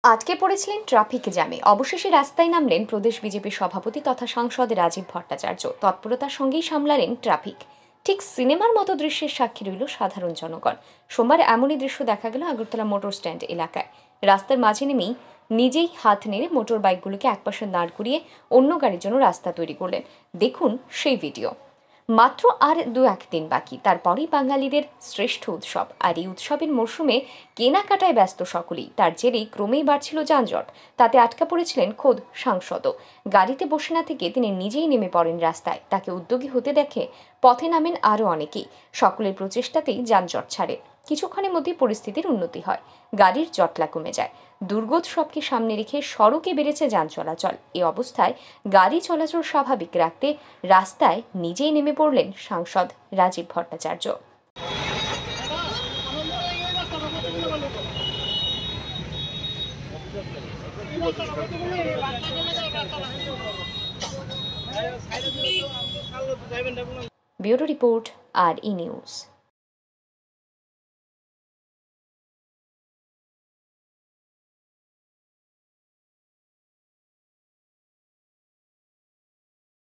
আটকে পড়েছিলেন ট্রাফিক জ্যামে। অবশেষে রাস্তায় নামলেন প্রদেশ বিজেপি সভাপতি তথা সাংসদ রাজীব ভট্টাচার্য। তৎপরতার সঙ্গেই সামলালেন ট্রাফিক। ঠিক সিনেমার মতো দৃশ্যের সাক্ষী রইল সাধারণ জনগণ। সোমবার এমনই দৃশ্য দেখা গেল আগরতলা মোটর স্ট্যান্ড এলাকায়। রাস্তার মাঝে নেমেই নিজেই হাত নেড়ে মোটর বাইকগুলোকে একপাশে দাঁড় করিয়ে অন্য গাড়ির জন্য রাস্তা তৈরি করলেন। দেখুন সেই ভিডিও। মাত্র আর 2-1 দিন বাকি, তারপরেই বাঙালিদের শ্রেষ্ঠ উৎসব। আর এই উৎসবের মরশুমে কেনাকাটায় ব্যস্ত সকলেই। তার জেরেই ক্রমেই বাড়ছিল যানজট। তাতে আটকা পড়েছিলেন খোদ সাংসদও। গাড়িতে বসে না থেকে তিনি নিজেই নেমে পড়েন রাস্তায়। তাকে উদ্যোগী হতে দেখে পথে নামেন আরও অনেকেই। সকলের প্রচেষ্টাতেই যানজট ছাড়ে। কিছুক্ষণের মধ্যেই পরিস্থিতির উন্নতি হয়, গাড়ির জটলা কমে যায়। দুর্গোৎসবকে সামনে রেখে সড়কে বেড়েছে যান চলাচল। এই অবস্থায় গাড়ি চলাচল স্বাভাবিক রাখতে রাস্তায় নিজেই নেমে পড়লেন সাংসদ রাজীব ভট্টাচার্য। ব্যুরো রিপোর্ট, আর ই নিউজ।